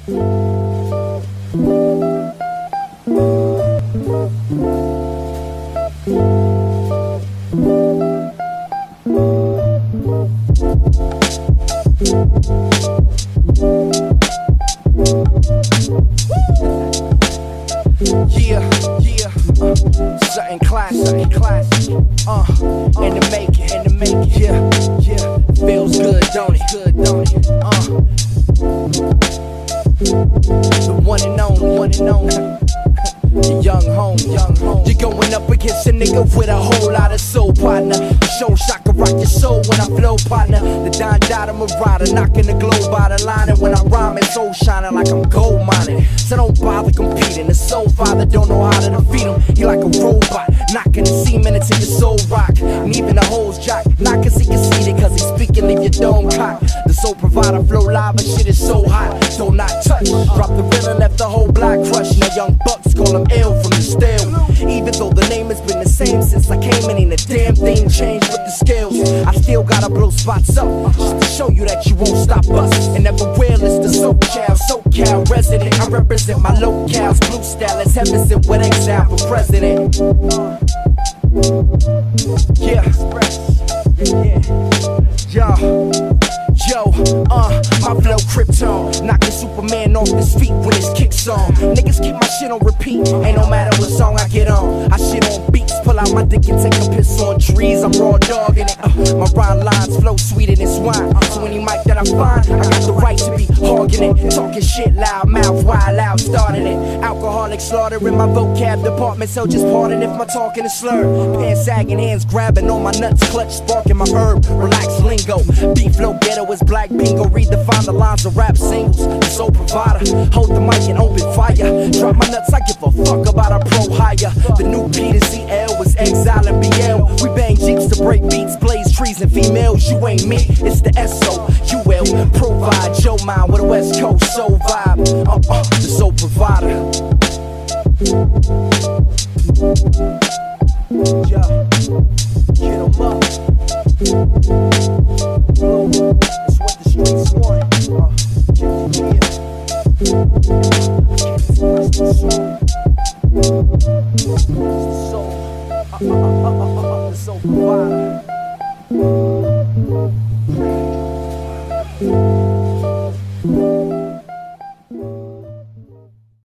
Something classic, in the making, yeah, feels good, don't it? The one and only, the young home. You're going up against a nigga with a whole lot of soul, partner. Show shock can rock your soul when I flow, partner. The Don Dada Marauder, knocking the globe out of line. And when I rhyme, it's soul shining like I'm gold mining. So don't bother competing. The soul father don't know how to defeat him. He like a robot, knocking the semen into your soul rock. And even the hoes jock, not cause he can see it, cause he's speaking, leave your dome cock. The soul provider flow live, but shit is so hot. Don't not touch. Drop the rill and left the whole block crushed. Now young bucks call him ill from the still. Even though the name has been the same since I came in, ain't a damn thing changed with the skills. I still gotta blow spots up, just to show you that you won't stop us. And everywhere is the SoCal resident. I represent my locales, blue style is heaven sent with exile for president. Yo, my flow Krypton, knocking Superman off his feet when his kicks on. Niggas keep my shit on repeat, ain't no matter what song I get on. I shit on beats, pull out my dick and take a piss on trees. I'm raw dogging it. My rhyme lines flow sweeter than swine. So any mic that I find, I got the right to be hogging it. Talking shit loud, mouth wild out, starting it. Alcoholic slaughter in my vocab department, so just pardon if my talking is slurred. Pants sagging, hands grabbing on my nuts, clutch sparking my herb. Relax lingo, beat flow ghetto is black bingo. Redefine the lines of rap singles. The soul provider, hold the mic and open fire. Drop my nuts, I give a fuck about a pro hire. The new Peter CL was Exile and BL. We bang jeeps to break beats, blaze trees and females. You ain't me, it's the SOUL. Provide your mind with a West Coast soul vibe. The soul provider. Get 'em up. It's what the streets want. The soul provider.